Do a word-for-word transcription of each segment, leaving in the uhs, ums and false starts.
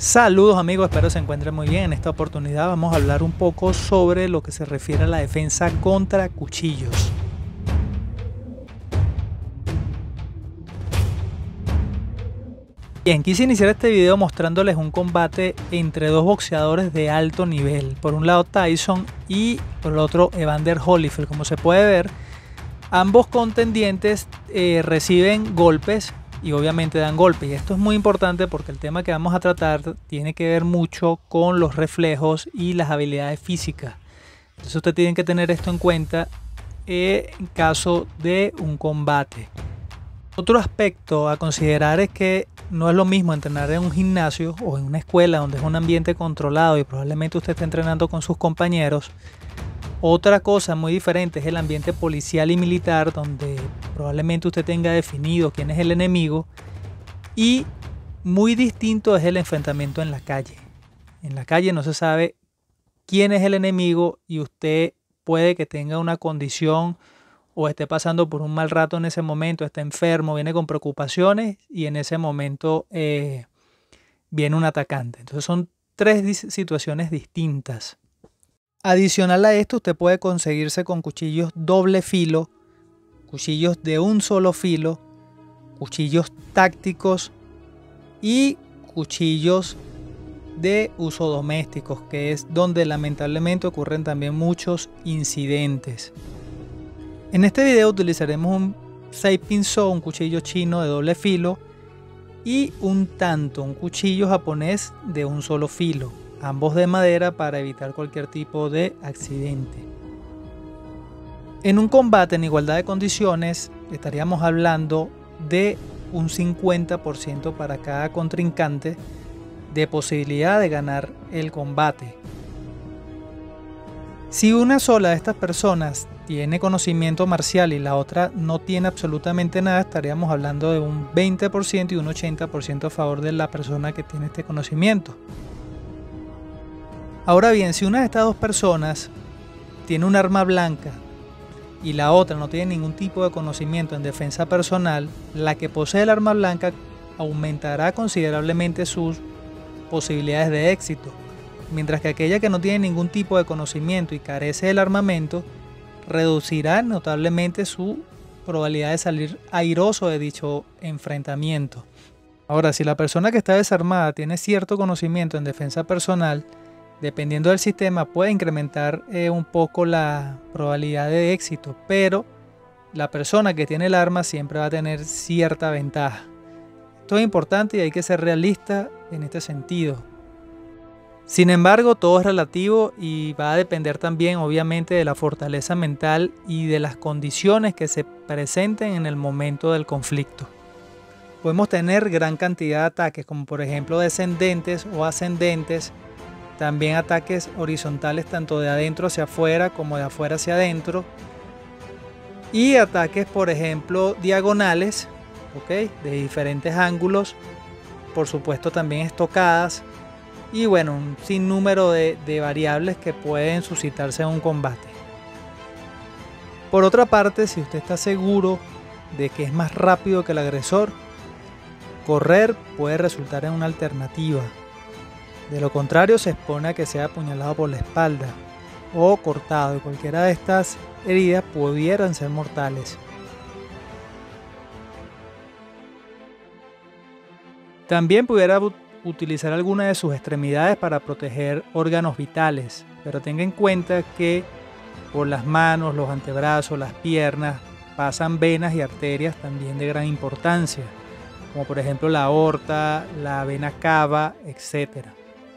Saludos amigos, espero se encuentren muy bien. En esta oportunidad vamos a hablar un poco sobre lo que se refiere a la defensa contra cuchillos. Bien, quise iniciar este video mostrándoles un combate entre dos boxeadores de alto nivel. Por un lado Tyson y por el otro Evander Holyfield. Como se puede ver, ambos contendientes eh, reciben golpes y obviamente dan golpes, y esto es muy importante porque el tema que vamos a tratar tiene que ver mucho con los reflejos y las habilidades físicas. Entonces usted tiene que tener esto en cuenta eh, en caso de un combate. Otro aspecto a considerar es que no es lo mismo entrenar en un gimnasio o en una escuela donde es un ambiente controlado y probablemente usted esté entrenando con sus compañeros. Otra cosa muy diferente es el ambiente policial y militar, donde probablemente usted tenga definido quién es el enemigo, y muy distinto es el enfrentamiento en la calle. En la calle no se sabe quién es el enemigo y usted puede que tenga una condición o esté pasando por un mal rato en ese momento, está enfermo, viene con preocupaciones y en ese momento eh, viene un atacante. Entonces son tres situaciones distintas. Adicional a esto, usted puede conseguirse con cuchillos doble filo, cuchillos de un solo filo, cuchillos tácticos y cuchillos de uso domésticos, que es donde lamentablemente ocurren también muchos incidentes. En este video utilizaremos un Seipin So, un cuchillo chino de doble filo, y un Tanto, un cuchillo japonés de un solo filo, ambos de madera para evitar cualquier tipo de accidente. En un combate en igualdad de condiciones estaríamos hablando de un cincuenta por ciento para cada contrincante de posibilidad de ganar el combate. Si una sola de estas personas tiene conocimiento marcial y la otra no tiene absolutamente nada, estaríamos hablando de un veinte por ciento y un ochenta por ciento a favor de la persona que tiene este conocimiento. Ahora bien, si una de estas dos personas tiene un arma blanca y la otra no tiene ningún tipo de conocimiento en defensa personal, la que posee el arma blanca aumentará considerablemente sus posibilidades de éxito, mientras que aquella que no tiene ningún tipo de conocimiento y carece del armamento reducirá notablemente su probabilidad de salir airoso de dicho enfrentamiento. Ahora, si la persona que está desarmada tiene cierto conocimiento en defensa personal, dependiendo del sistema puede incrementar eh, un poco la probabilidad de éxito, pero la persona que tiene el arma siempre va a tener cierta ventaja. Esto es importante y hay que ser realista en este sentido. Sin embargo, todo es relativo y va a depender también obviamente de la fortaleza mental y de las condiciones que se presenten en el momento del conflicto. Podemos tener gran cantidad de ataques, como por ejemplo descendentes o ascendentes, también ataques horizontales tanto de adentro hacia afuera como de afuera hacia adentro, y ataques por ejemplo diagonales, ¿okay? De diferentes ángulos, por supuesto también estocadas, y bueno, un sinnúmero de, de variables que pueden suscitarse en un combate. Por otra parte, si usted está seguro de que es más rápido que el agresor, correr puede resultar en una alternativa. De lo contrario, se expone a que sea apuñalado por la espalda o cortado, y cualquiera de estas heridas pudieran ser mortales. También pudiera utilizar alguna de sus extremidades para proteger órganos vitales, pero tenga en cuenta que por las manos, los antebrazos, las piernas pasan venas y arterias también de gran importancia, como por ejemplo la aorta, la vena cava, etcétera.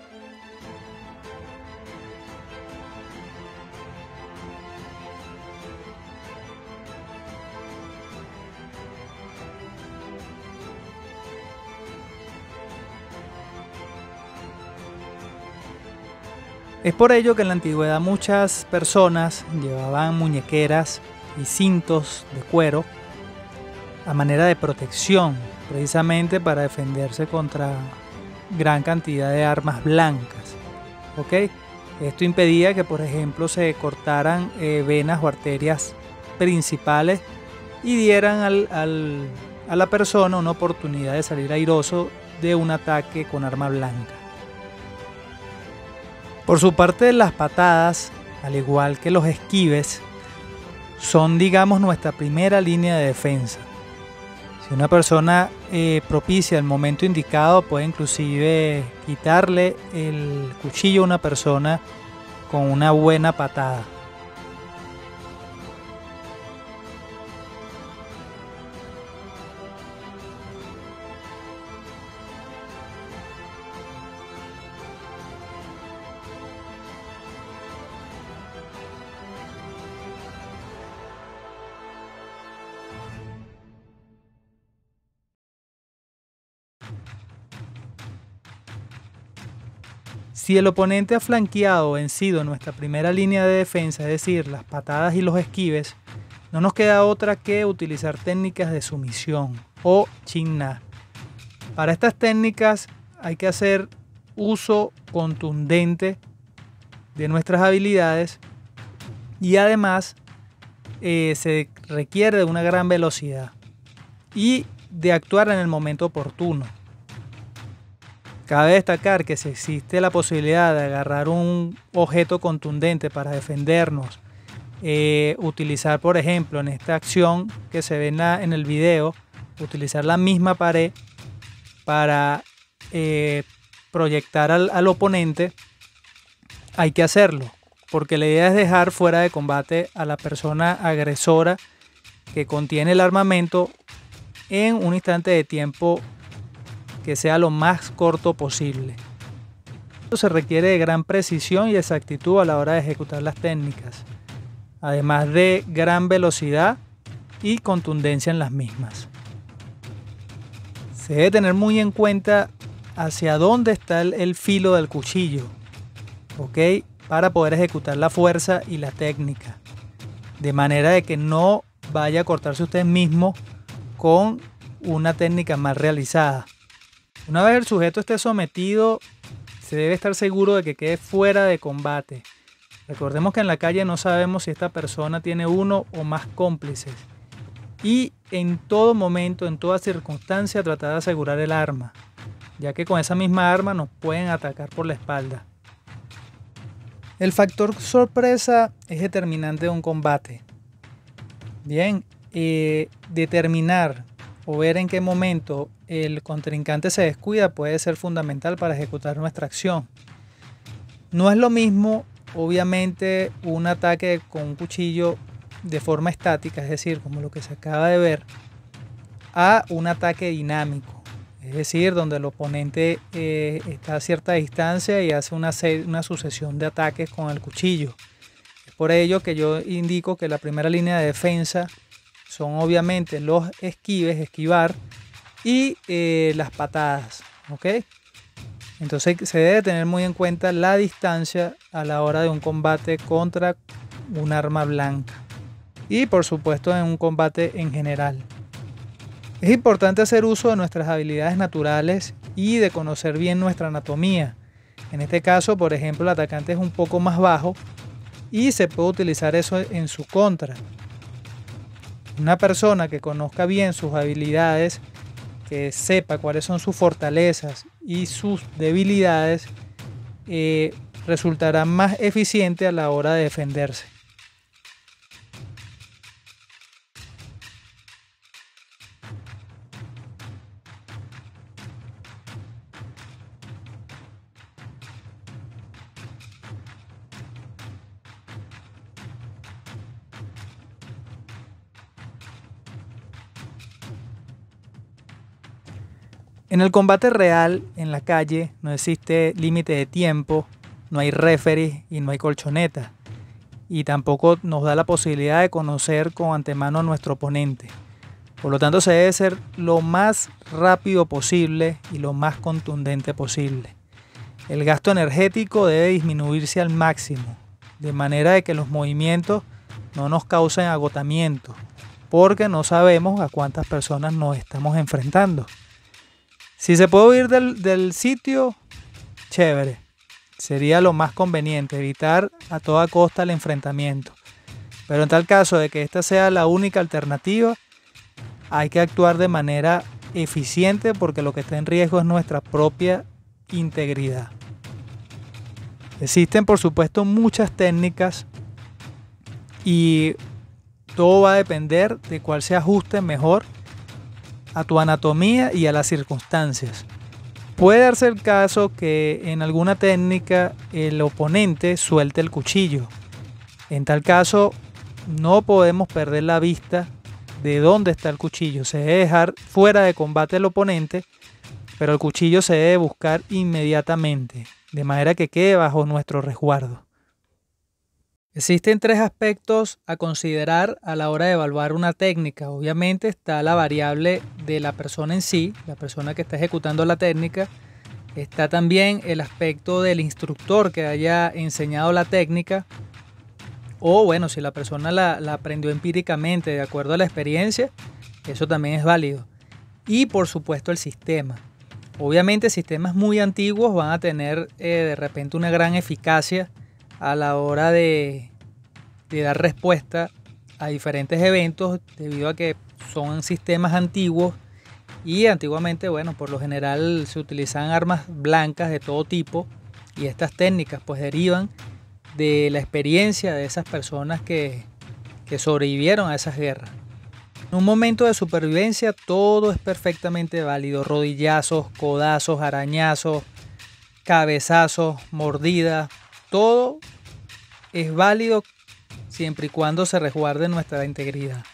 Es por ello que en la antigüedad muchas personas llevaban muñequeras y cintos de cuero a manera de protección, precisamente para defenderse contra gran cantidad de armas blancas. ¿Okay? Esto impedía que, por ejemplo, se cortaran eh, venas o arterias principales y dieran al, al, a la persona una oportunidad de salir airoso de un ataque con arma blanca. Por su parte, las patadas, al igual que los esquives, son, digamos, nuestra primera línea de defensa. Si una persona eh, propicia el momento indicado, puede inclusive quitarle el cuchillo a una persona con una buena patada. Si el oponente ha flanqueado o vencido nuestra primera línea de defensa, es decir, las patadas y los esquives, no nos queda otra que utilizar técnicas de sumisión o Chin-Na. Para estas técnicas hay que hacer uso contundente de nuestras habilidades y además eh, se requiere de una gran velocidad y de actuar en el momento oportuno. Cabe destacar que si existe la posibilidad de agarrar un objeto contundente para defendernos, eh, utilizar por ejemplo en esta acción que se ve en, la, en el video, utilizar la misma pared para eh, proyectar al, al oponente, hay que hacerlo, porque la idea es dejar fuera de combate a la persona agresora que contiene el armamento en un instante de tiempo que sea lo más corto posible. Esto se requiere de gran precisión y exactitud a la hora de ejecutar las técnicas, además de gran velocidad y contundencia en las mismas. Se debe tener muy en cuenta hacia dónde está el, el filo del cuchillo, ¿ok? Para poder ejecutar la fuerza y la técnica, de manera de que no vaya a cortarse usted mismo con una técnica mal realizada. Una vez el sujeto esté sometido, se debe estar seguro de que quede fuera de combate. Recordemos que en la calle no sabemos si esta persona tiene uno o más cómplices. Y en todo momento, en toda circunstancia, tratar de asegurar el arma, ya que con esa misma arma nos pueden atacar por la espalda. El factor sorpresa es determinante de un combate. Bien, eh, determinar o ver en qué momento el contrincante se descuida puede ser fundamental para ejecutar nuestra acción. No es lo mismo, obviamente, un ataque con un cuchillo de forma estática, es decir, como lo que se acaba de ver, a un ataque dinámico, es decir, donde el oponente eh, está a cierta distancia y hace una, una sucesión de ataques con el cuchillo. Es por ello que yo indico que la primera línea de defensa son obviamente los esquives, esquivar, y eh, las patadas, ¿ok? Entonces se debe tener muy en cuenta la distancia a la hora de un combate contra un arma blanca y por supuesto en un combate en general. Es importante hacer uso de nuestras habilidades naturales y de conocer bien nuestra anatomía. En este caso, por ejemplo, el atacante es un poco más bajo y se puede utilizar eso en su contra. Una persona que conozca bien sus habilidades, que sepa cuáles son sus fortalezas y sus debilidades, eh, resultará más eficiente a la hora de defenderse. En el combate real, en la calle, no existe límite de tiempo, no hay referee y no hay colchoneta. Y tampoco nos da la posibilidad de conocer con antemano a nuestro oponente. Por lo tanto, se debe ser lo más rápido posible y lo más contundente posible. El gasto energético debe disminuirse al máximo, de manera de que los movimientos no nos causen agotamiento, porque no sabemos a cuántas personas nos estamos enfrentando. Si se puede huir del, del sitio, chévere. Sería lo más conveniente, evitar a toda costa el enfrentamiento. Pero en tal caso de que esta sea la única alternativa, hay que actuar de manera eficiente porque lo que está en riesgo es nuestra propia integridad. Existen, por supuesto, muchas técnicas y todo va a depender de cuál se ajuste mejor a tu anatomía y a las circunstancias. Puede darse el caso que en alguna técnica el oponente suelte el cuchillo. En tal caso, no podemos perder la vista de dónde está el cuchillo. Se debe dejar fuera de combate el oponente, pero el cuchillo se debe buscar inmediatamente, de manera que quede bajo nuestro resguardo. Existen tres aspectos a considerar a la hora de evaluar una técnica. Obviamente está la variable de la persona en sí, la persona que está ejecutando la técnica. Está también el aspecto del instructor que haya enseñado la técnica. O bueno, si la persona la, la aprendió empíricamente de acuerdo a la experiencia, eso también es válido. Y por supuesto el sistema. Obviamente sistemas muy antiguos van a tener eh, de repente una gran eficacia a la hora de, de dar respuesta a diferentes eventos, debido a que son sistemas antiguos y antiguamente, bueno, por lo general se utilizan armas blancas de todo tipo, y estas técnicas pues derivan de la experiencia de esas personas que, que sobrevivieron a esas guerras. En un momento de supervivencia todo es perfectamente válido: rodillazos, codazos, arañazos, cabezazos, mordidas. Todo es válido siempre y cuando se resguarde nuestra integridad.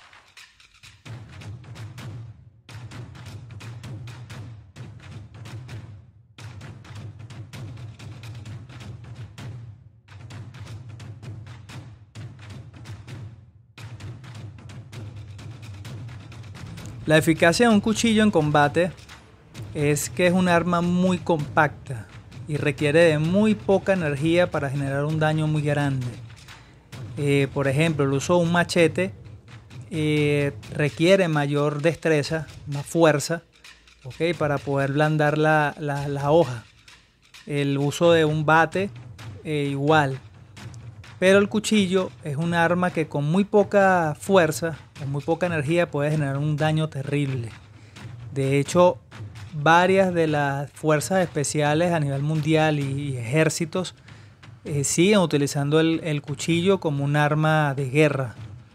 La eficacia de un cuchillo en combate es que es un arma muy compacta y requiere de muy poca energía para generar un daño muy grande. Eh, por ejemplo, el uso de un machete eh, requiere mayor destreza, más fuerza, ¿okay? Para poder blandar la, la, la hoja. El uso de un bate eh, igual. Pero el cuchillo es un arma que con muy poca fuerza, con muy poca energía, puede generar un daño terrible. De hecho, varias de las fuerzas especiales a nivel mundial y ejércitos eh, siguen utilizando el, el cuchillo como un arma de guerra.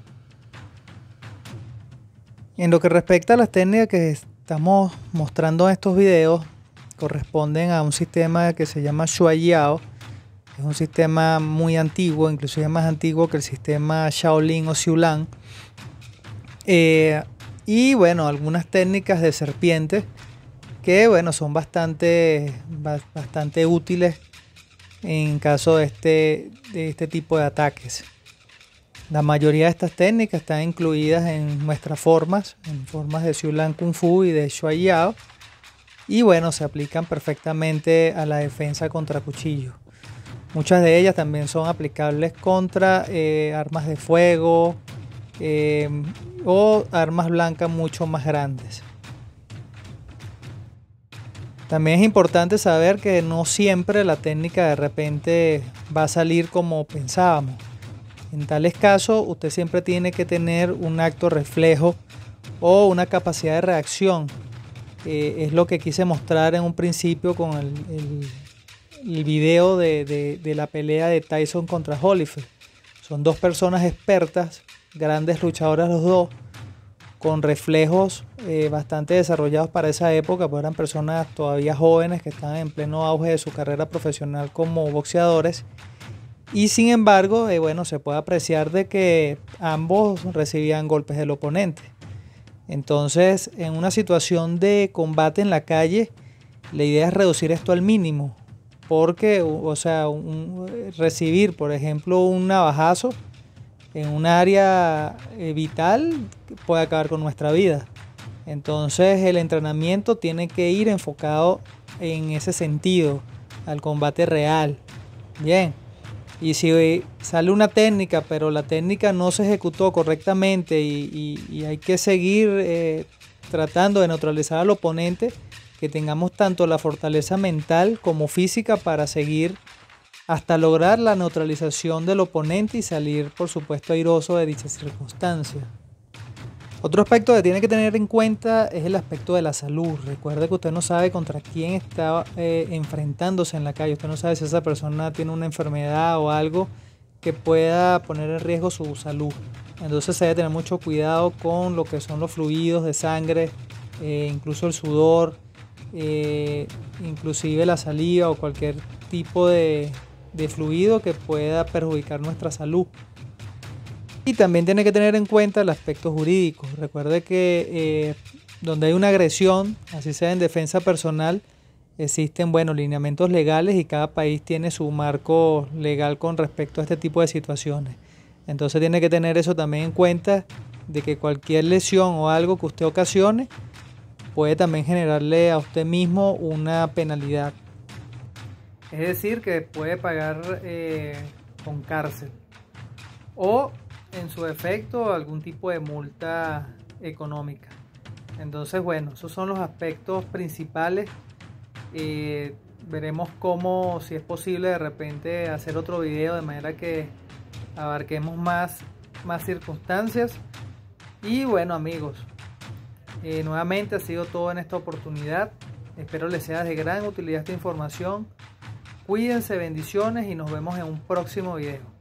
En lo que respecta a las técnicas que estamos mostrando en estos videos, corresponden a un sistema que se llama Shuai-Yao. Es un sistema muy antiguo, inclusive más antiguo que el sistema Shaolin o Xiulan. Eh, y bueno, algunas técnicas de serpiente que bueno, son bastante, bastante útiles en caso de este, de este tipo de ataques. La mayoría de estas técnicas están incluidas en nuestras formas, en formas de Xiulan Kung Fu y de Shuai-Yao, y bueno, se aplican perfectamente a la defensa contra cuchillo. Muchas de ellas también son aplicables contra eh, armas de fuego eh, o armas blancas mucho más grandes. También es importante saber que no siempre la técnica de repente va a salir como pensábamos. En tales casos, usted siempre tiene que tener un acto reflejo o una capacidad de reacción. Eh, es lo que quise mostrar en un principio con el, el, el video de, de, de la pelea de Tyson contra Holyfield. Son dos personas expertas, grandes luchadoras los dos, con reflejos eh, bastante desarrollados para esa época, pues eran personas todavía jóvenes que estaban en pleno auge de su carrera profesional como boxeadores. Y sin embargo, eh, bueno, se puede apreciar de que ambos recibían golpes del oponente. Entonces, en una situación de combate en la calle, la idea es reducir esto al mínimo, porque, o sea, un, recibir, por ejemplo, un navajazo en un área vital puede acabar con nuestra vida. Entonces el entrenamiento tiene que ir enfocado en ese sentido, al combate real. Bien, y si sale una técnica, pero la técnica no se ejecutó correctamente y, y, y hay que seguir eh, tratando de neutralizar al oponente, que tengamos tanto la fortaleza mental como física para seguir hasta lograr la neutralización del oponente y salir, por supuesto, airoso de dicha circunstancia. Otro aspecto que tiene que tener en cuenta es el aspecto de la salud. Recuerde que usted no sabe contra quién está eh, enfrentándose en la calle. Usted no sabe si esa persona tiene una enfermedad o algo que pueda poner en riesgo su salud. Entonces se debe tener mucho cuidado con lo que son los fluidos de sangre, eh, incluso el sudor, eh, inclusive la saliva o cualquier tipo de, de fluido que pueda perjudicar nuestra salud. Y también tiene que tener en cuenta el aspecto jurídico. Recuerde que eh, donde hay una agresión, así sea en defensa personal, existen bueno, lineamientos legales y cada país tiene su marco legal con respecto a este tipo de situaciones. Entonces tiene que tener eso también en cuenta, de que cualquier lesión o algo que usted ocasione puede también generarle a usted mismo una penalidad. Es decir, que puede pagar eh, con cárcel o en su efecto algún tipo de multa económica. Entonces, bueno, esos son los aspectos principales. Eh, veremos cómo, si es posible de repente hacer otro video de manera que abarquemos más, más circunstancias. Y bueno, amigos, eh, nuevamente ha sido todo en esta oportunidad. Espero les sea de gran utilidad esta información. Cuídense, bendiciones y nos vemos en un próximo video.